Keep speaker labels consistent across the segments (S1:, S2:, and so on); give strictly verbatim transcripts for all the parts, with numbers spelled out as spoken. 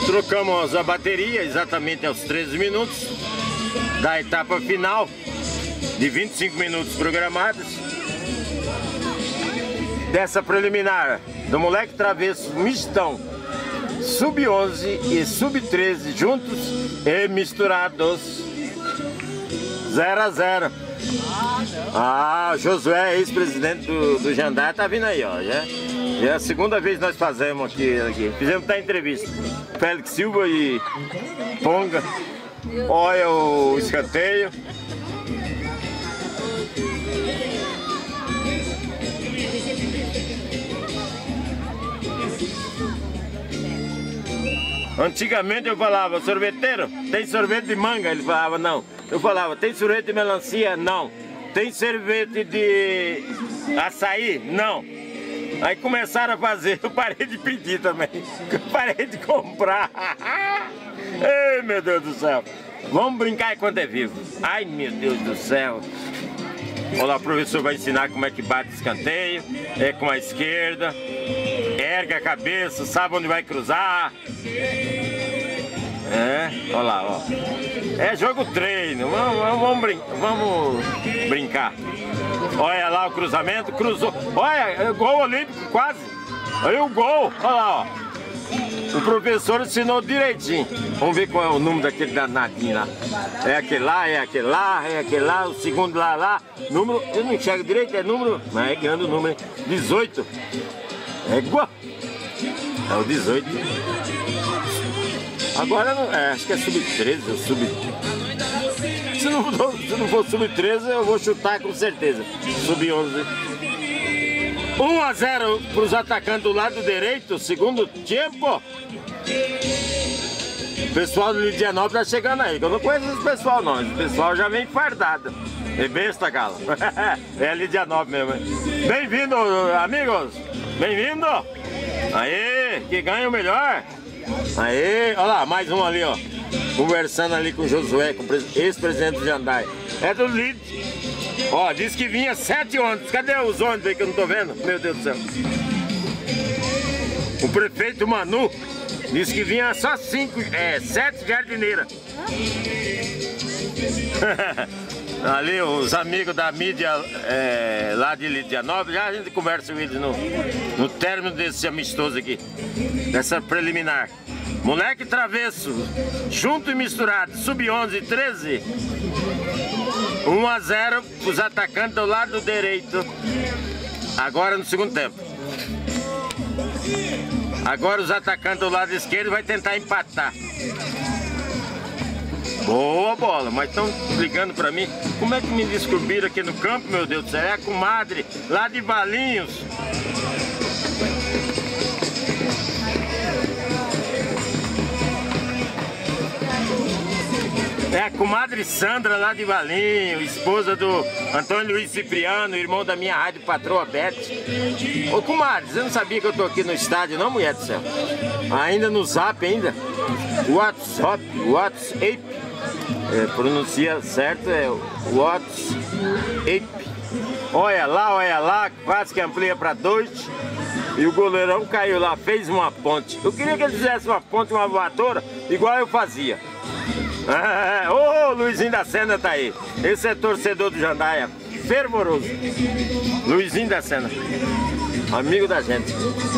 S1: Trocamos a bateria exatamente aos treze minutos da etapa final de vinte e cinco minutos programados dessa preliminar do Moleque Travesso Mistão sub onze e sub treze juntos e misturados. Zero a zero. Ah, Josué, ex-presidente do, do Jandaia, tá vindo aí, ó. Já, já é a segunda vez que nós fazemos aqui. aqui. Fizemos até entrevista. Félix Silva e Ponga. Olha o escanteio. Antigamente eu falava, sorveteiro, tem sorvete de manga? Ele falava, não. Eu falava, tem sorvete de melancia? Não. Tem sorvete de açaí? Não. Aí começaram a fazer, eu parei de pedir também. Eu parei de comprar. Ei, meu Deus do céu. Vamos brincar enquanto é vivo. Ai, meu Deus do céu. Olha lá, o professor vai ensinar como é que bate escanteio. É com a esquerda. Erga a cabeça, sabe onde vai cruzar. É, olha lá, ó. É jogo treino. Vamos, vamos, vamos, brin vamos brincar. Olha lá o cruzamento, cruzou. Olha, gol olímpico quase. Aí o gol, olha lá, ó. O professor ensinou direitinho. Vamos ver qual é o número daquele danadinho lá. É aquele lá, é aquele lá, é aquele lá, o segundo lá, lá. Número, eu não enxergo direito, é número, mas é grande o número, dezoito. É igual. É o dezoito. Agora, não, é, acho que é sub treze ou sub... Se não, se não for sub treze, eu vou chutar com certeza. sub onze. um a zero para os atacantes do lado direito, segundo tempo. O pessoal do Lidianópolis tá chegando aí, que eu não conheço esse pessoal não. Esse pessoal já vem fardado. É besta, Gala. É Lidianópolis mesmo. Bem-vindo, amigos. Bem-vindo. Aí, que ganha o melhor. Aí, olha lá, mais um ali, ó. Conversando ali com o Josué, com o ex-presidente do Jandaia. É do Lid. Ó, disse que vinha sete ônibus. Cadê os ônibus aí que eu não tô vendo? Meu Deus do céu. O prefeito Manu disse que vinha só cinco, é, sete jardineiras. Ali os amigos da mídia é, lá de Lidianópolis, já a gente conversa com eles no, no término desse amistoso aqui, dessa preliminar. Moleque Travesso, junto e misturado, sub onze e treze. um a zero para os atacantes do lado direito. Agora no segundo tempo. Agora os atacantes do lado esquerdo vai tentar empatar. Boa bola, mas estão ligando pra mim. Como é que me descobriram aqui no campo, meu Deus do céu? É a comadre lá de Valinhos. É a comadre Sandra lá de Valinhos, esposa do Antônio Luiz Cipriano, irmão da minha rádio patroa Beth. Ô comadre, você não sabia que eu tô aqui no estádio não, mulher do céu? Ainda no Zap ainda? WhatsApp, WhatsApp. É, pronuncia certo, é WhatsApp. Olha lá, olha lá, quase que amplia para dois. E o goleirão caiu lá, fez uma ponte. Eu queria que ele fizesse uma ponte, uma voadora, igual eu fazia. Ô, oh, Luizinho da Sena tá aí. Esse é torcedor do Jandaia, fervoroso. Luizinho da Sena, amigo da gente.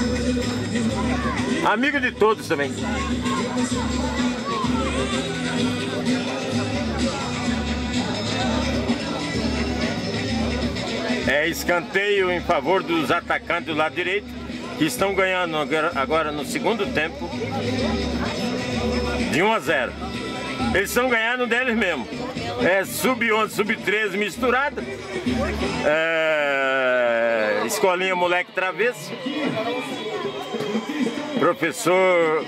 S1: Amigo de todos também. É escanteio em favor dos atacantes do lado direito, que estão ganhando agora no segundo tempo de um a zero. Eles estão ganhando deles mesmo. É sub onze, sub treze misturado. É, escolinha Moleque Travesso. Professor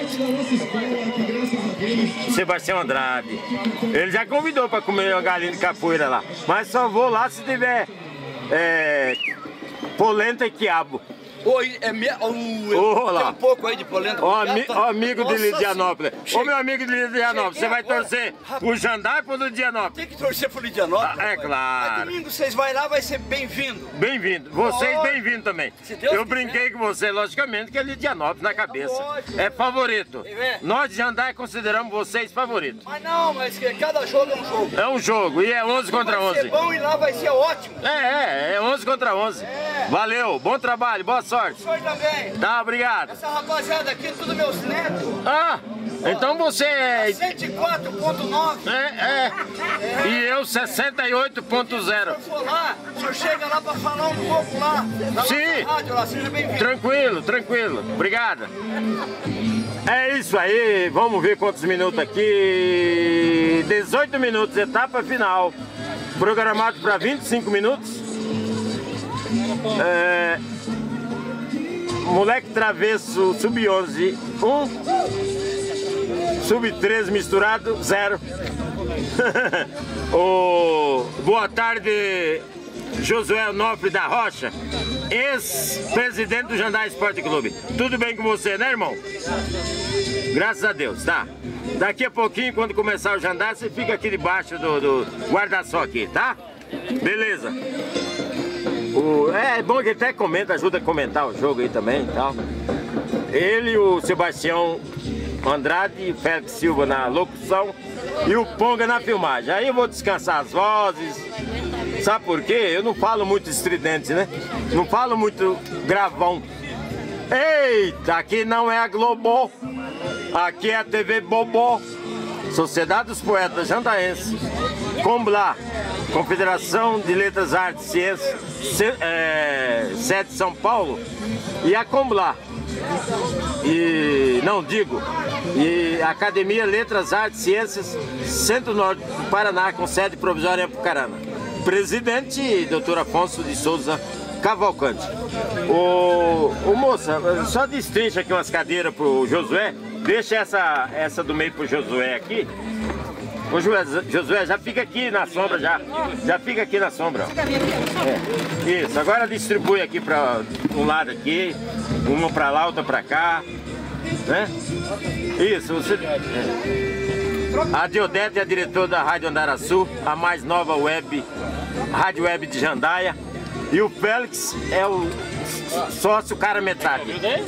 S1: Sebastião Andrade. Ele já convidou para comer uma galinha de capoeira lá. Mas só vou lá se tiver é, polenta e quiabo.
S2: Oi, é minha. Uh,
S1: Olá.
S2: Tem um pouco aí de polenta.
S1: Ó, ami, ó amigo de Lidianópolis. Ô, meu amigo de Lidianópolis, você vai torcer pro Jandai ou pro Lidianópolis?
S2: Tem que torcer pro Lidianópolis.
S1: Ah, é claro.
S2: Mas domingo vocês vão lá, vai ser bem-vindo.
S1: Bem-vindo. Vocês
S2: Oh,
S1: bem-vindos também.
S2: se Deus
S1: Eu
S2: quiser.
S1: brinquei com você, logicamente, que é Lidianópolis na cabeça.
S2: Lógico.
S1: É favorito.
S2: É.
S1: Nós de Jandai consideramos vocês favoritos.
S2: Mas não, mas que cada jogo é um jogo.
S1: É um jogo e é onze contra
S2: Vai ser
S1: onze.
S2: bom e lá vai ser ótimo.
S1: É, é, é onze contra onze.
S2: É.
S1: Valeu, bom trabalho, boa sorte.
S2: O senhor também.
S1: Tá, obrigado.
S2: Essa rapaziada aqui, tudo meus netos.
S1: Ah, então você é...
S2: cento e quatro ponto nove.
S1: É, é. E eu sessenta e oito ponto zero.
S2: Se eu for lá, o senhor chega lá pra falar um pouco lá. Na
S1: Sim.
S2: nossa rádio lá, seja bem-vindo.
S1: Tranquilo, tranquilo. Obrigado. É isso aí, vamos ver quantos minutos aqui. dezoito minutos, etapa final. Programado para vinte e cinco minutos. É... Moleque Travesso, sub onze, um. sub treze misturado, zero. O... Boa tarde, Josué Onofre da Rocha, ex-presidente do Jandai Esporte Clube. Tudo bem com você, né, irmão? Graças a Deus, tá? Daqui a pouquinho, quando começar o Jandai, você fica aqui debaixo do, do guarda-sol aqui, tá? Beleza. O, é bom que ele até comenta, ajuda a comentar o jogo aí também e tal. Ele, o Sebastião Andrade, Félix Silva na locução e o Ponga na filmagem. Aí eu vou descansar as vozes. Sabe por quê? Eu não falo muito estridente, né? Não falo muito gravão. Eita, aqui não é a Globo. Aqui é a T V Bobó. Sociedade dos Poetas Jandaenses. Combla, Confederação de Letras, Artes e Ciências, é, sede São Paulo. E a Combla. E não digo. E a Academia Letras, Artes e Ciências, Centro-Norte do Paraná, com sede provisória em Apucarana. Presidente, doutor Afonso de Souza Cavalcante. O, o moça, só destrincha aqui umas cadeiras pro Josué. Deixa essa, essa do meio pro Josué aqui. Ô Josué, Josué, já fica aqui na sombra, já. Já fica aqui na sombra. Ó. É. Isso, agora distribui aqui para um lado aqui, uma para lá, outra para cá. Né? Isso, você... É. A Diodete é a diretora da Rádio Andaraçu, a mais nova web, rádio web de Jandaia. E o Félix é o sócio cara metade. É.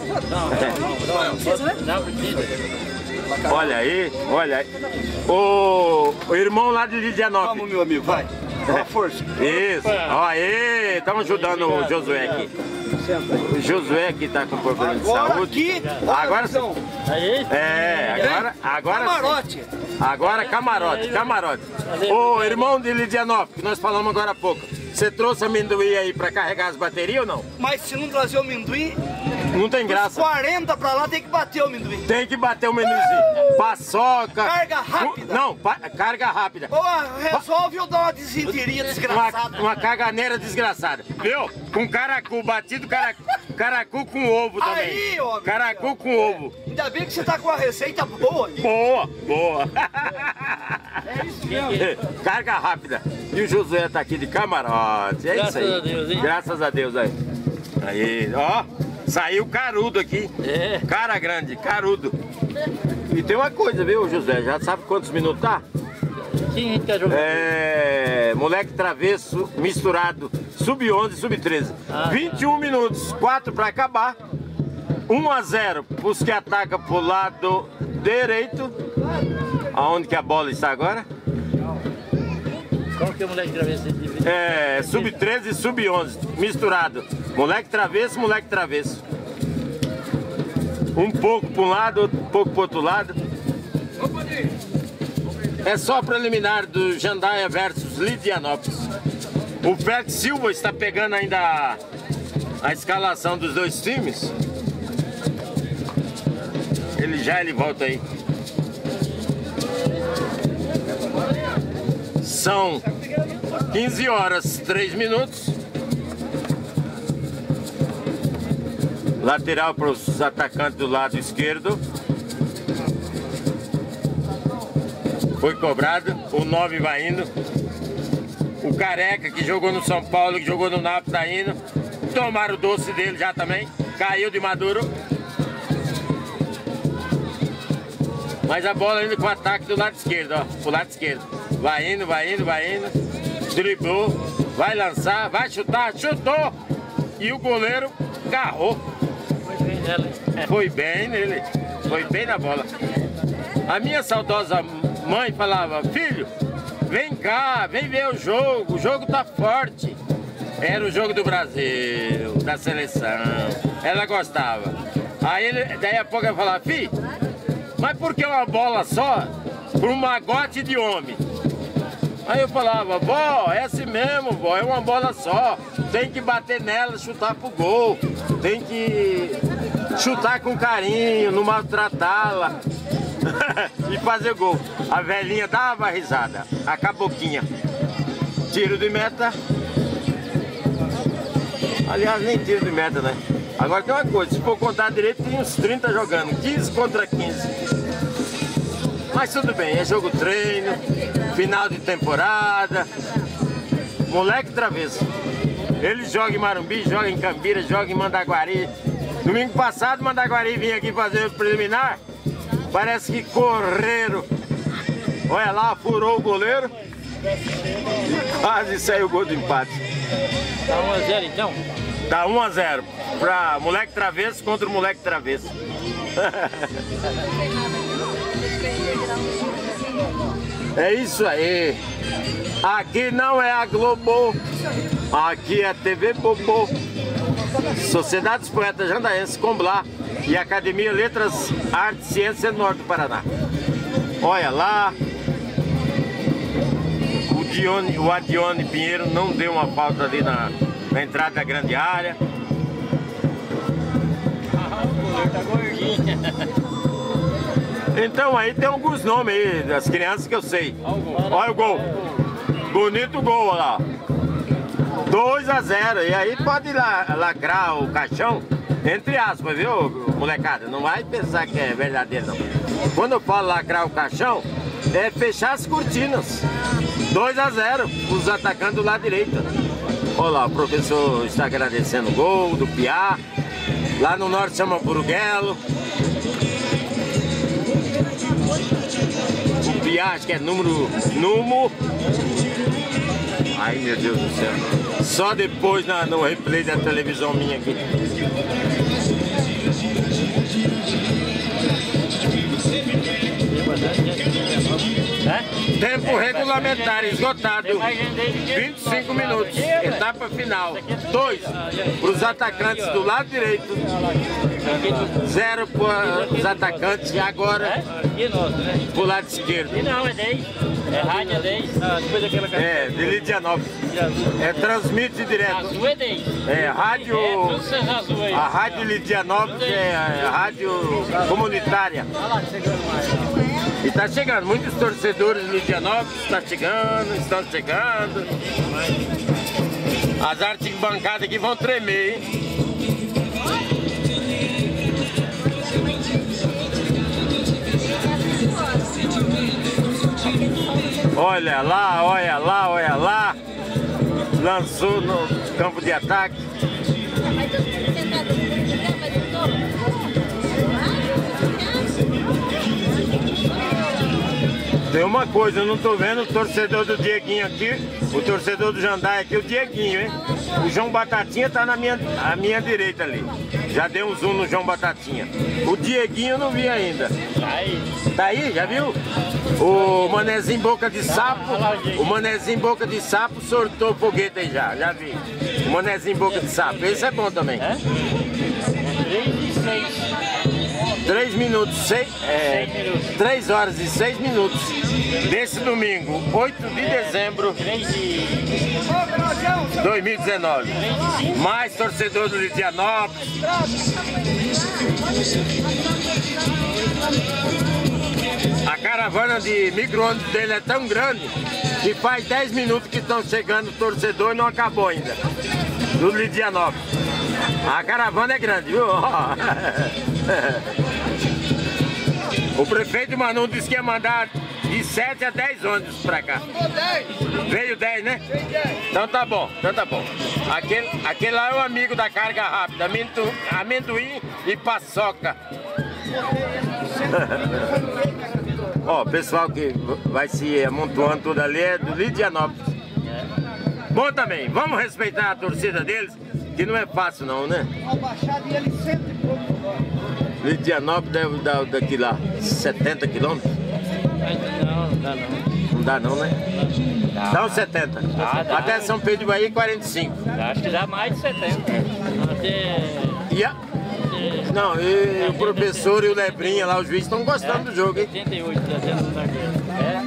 S1: Olha aí, olha aí. O, o irmão lá de Lidianópolis.
S2: Vamos, meu amigo, vai. Dá força.
S1: Isso. Ó aí, estamos ajudando o Josué aqui. O Josué aqui tá com problema de saúde.
S2: Aqui,
S1: agora
S2: então.
S1: É, agora, agora
S2: Camarote.
S1: sim. Agora camarote, camarote. Ô, irmão de Lidianópolis, que nós falamos agora há pouco. Você trouxe amendoim aí pra carregar as baterias ou não?
S2: Mas se não trazer o amendoim,
S1: Não tem graça.
S2: quarenta pra lá tem que bater o amendoim.
S1: Tem que bater o amendoinzinho. Paçoca.
S2: Carga rápida.
S1: Não, pa- carga rápida.
S2: Ou resolve ou dá uma desinteria
S1: Uma,
S2: desgraçada.
S1: uma caganeira desgraçada. Viu? Com caracu, batido caracu, caracu com ovo também.
S2: Aí, ó,
S1: Caracu com ovo.
S2: Ainda bem que você tá com a receita boa.
S1: Boa, boa.
S2: É isso mesmo.
S1: Carga rápida. E o Josué tá aqui de camarote. É
S3: Graças
S1: isso aí.
S3: a Deus, hein?
S1: Graças a Deus aí. Aí, ó. Saiu carudo aqui.
S3: É.
S1: Cara grande, carudo. E tem uma coisa, viu, José? Já sabe quantos minutos tá?
S3: Quem a gente quer jogar?
S1: É. Moleque Travesso misturado. sub onze, sub treze.
S3: Ah,
S1: vinte e um minutos, quatro pra acabar. um a zero pros que atacam pro lado direito. Aonde que a bola está agora?
S3: Qual que é o moleque travesso?
S1: É, sub treze e sub onze, misturado. Moleque travesso, moleque travesso. Um pouco para um lado, um pouco para outro lado. É só preliminar do Jandaia versus Lidianópolis. O Félix Silva está pegando ainda a, a escalação dos dois times. Ele já ele volta aí. São quinze horas, três minutos. Lateral para os atacantes do lado esquerdo. Foi cobrado, o nove vai indo. O Careca, que jogou no São Paulo, que jogou no Nápoles, tá indo. Tomaram o doce dele já também. Caiu de Maduro. Mas a bola indo com o ataque do lado esquerdo, ó. Pro lado esquerdo. Vai indo, vai indo, vai indo. Driblou. Vai lançar, vai chutar, chutou. E o goleiro agarrou.
S3: Foi bem nela, hein?
S1: Foi bem nele. Foi bem na bola. A minha saudosa mãe falava: filho, vem cá, vem ver o jogo. O jogo tá forte. Era o jogo do Brasil, da seleção. Ela gostava. Aí ele, daí a pouco ela falava: filho, mas por que uma bola só para um magote de homem? Aí eu falava: vó, é assim mesmo, vó, é uma bola só. Tem que bater nela, chutar pro gol. Tem que chutar com carinho, não maltratá-la. E fazer gol. A velhinha dava risada, a caboquinha. Tiro de meta. Aliás, nem tiro de meta, né? Agora tem uma coisa, se for contar direito, tem uns trinta jogando, quinze contra quinze. Mas tudo bem, é jogo treino, final de temporada. Moleque travesso. Ele joga em Marumbi, joga em Cambira, joga em Mandaguari. Domingo passado, Mandaguari vinha aqui fazer o preliminar. Parece que correram. Olha lá, furou o goleiro. E quase saiu o gol do empate.
S3: Tá um a zero então?
S1: Tá um a zero pra moleque travesso contra o moleque travesso. É isso aí. Aqui não é a Globo, aqui é a T V Bobo. Sociedade dos Poetas Jandaenses, Comblar e Academia Letras, Artes e Ciências Norte do Paraná. Olha lá. O, Dione, o Adione Pinheiro não deu uma falta ali na, na entrada da grande área.
S3: Ah, o goleiro tá gordinho.
S1: Então aí tem alguns nomes aí das crianças que eu sei. Olha o gol. Bonito gol, olha lá. dois a zero. E aí pode la lacrar o caixão, entre aspas, viu, molecada? Não vai pensar que é verdadeiro, não. Quando eu falo lacrar o caixão, é fechar as cortinas. dois a zero, os atacantes do lado direito. Olha lá, o professor está agradecendo o gol do Piá. Lá no norte chama Buruguelo. O Piá, acho que é número... Numo. Ai, meu Deus do céu. Só depois na, no replay da televisão minha aqui. É? Tempo regulamentar esgotado. vinte e cinco minutos. Etapa final. dois para os atacantes do lado direito. zero para os atacantes. E agora para o lado esquerdo.
S3: Não, é dez. É rádio, é dez. Ah, depois daquela casa.
S1: É, de Lidianópolis. É, transmite direto.
S3: Azul é dez.
S1: É, rádio...
S3: É, tudo essas azul aí.
S1: A rádio Lidianópolis é a rádio comunitária.
S3: Olha lá, chegando mais.
S1: E tá chegando, muitos torcedores de Lidianópolis estão chegando, estão chegando. As arquibancadas aqui vão tremer, hein? Olha lá, olha lá, olha lá. Lançou no campo de ataque. Tem uma coisa, eu não tô vendo o torcedor do Dieguinho aqui, o torcedor do Jandai aqui, o Dieguinho, hein? O João Batatinha tá na minha, à minha direita ali. Já deu um zoom no João Batatinha. O Dieguinho eu não vi ainda.
S3: Tá aí.
S1: Tá aí, já viu? O Manezinho Boca de Sapo, o Manezinho Boca de Sapo sortou o foguete aí já, já vi. O Manezinho Boca de Sapo, esse é bom também.
S3: É? três e seis.
S1: Três minutos, seis, é, três horas e seis minutos desse domingo, oito de dezembro de dois mil e dezenove. Mais torcedor do Lidianópolis. A caravana de micro-ônibus dele é tão grande que faz dez minutos que estão chegando torcedor e não acabou ainda. Do Lidianópolis. A caravana é grande, viu? O prefeito Manu disse que ia mandar de sete a dez ônibus pra cá. Veio dez, né? Então tá bom, então tá bom. Aquele, aquele lá é o amigo da carga rápida, amendoim, amendoim e paçoca. Ó, o pessoal que vai se amontoando tudo ali é do Lidianópolis. Bom também, vamos respeitar a torcida deles, que não é fácil não, né? Lidianópolis deve dar daqui lá setenta quilômetros?
S3: Não, não dá não.
S1: Não dá não, né? Dá, dá uns setenta. Dá, dá. Até São Pedro de Bahia, quarenta e cinco.
S3: Acho que dá mais de setenta. Até...
S1: E a... Não, e o professor e o Lebrinha lá, os juízes, estão gostando é, do jogo, hein?
S3: oitenta e oito, é.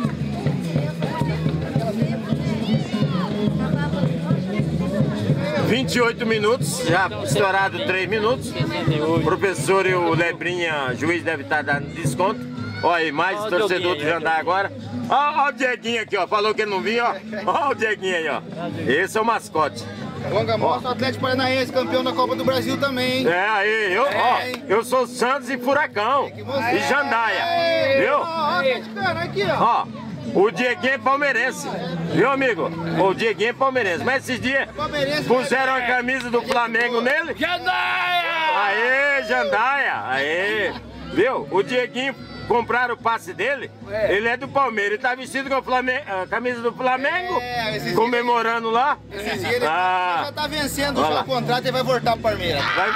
S1: vinte e oito minutos, já estourado três minutos. O professor e o Lebrinha, juiz, deve estar dando desconto. Olha aí, mais oh, torcedor do Jandaia agora. Ó, ó o Dieguinho aqui, ó. Falou que ele não vinha, ó. Ó o Dieguinho aí, ó. Esse é o mascote.
S2: Longa mostra o Atlético Paranaense, campeão da Copa do Brasil também, hein?
S1: É, aí, eu, é, ó, hein? Eu sou Santos e Furacão. E Jandaia.
S2: É,
S1: viu?
S2: Ó, ó, aqui, ó.
S1: Ó. O Dieguinho é palmeirense, viu, amigo? O Dieguinho é palmeirense. Mas esses dias é puseram a camisa do Flamengo nele.
S3: Jandaia!
S1: Aê, Jandaia! Aê! Viu? O Dieguinho, compraram o passe dele, é. Ele é do Palmeiras. Ele tá vestido com a, Flamengo, a camisa do Flamengo, é, comemorando dias, lá.
S2: Esses dias ele, ah. ele já tá vencendo já o contrato e vai voltar pro Palmeiras. Vai...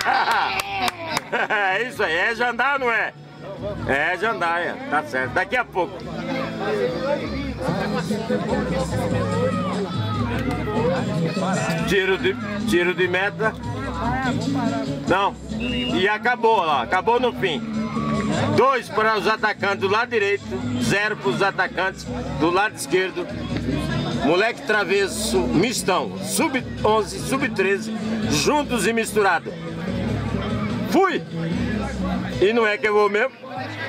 S1: É isso aí, é Jandaia, não é? É Jandaia, tá certo. Daqui a pouco. Tiro de, tiro de meta. Não. E acabou lá, acabou no fim. Dois para os atacantes do lado direito, zero para os atacantes do lado esquerdo. Moleque travesso, mistão, sub onze, sub treze, juntos e misturados. Fui! E não é que eu vou mesmo?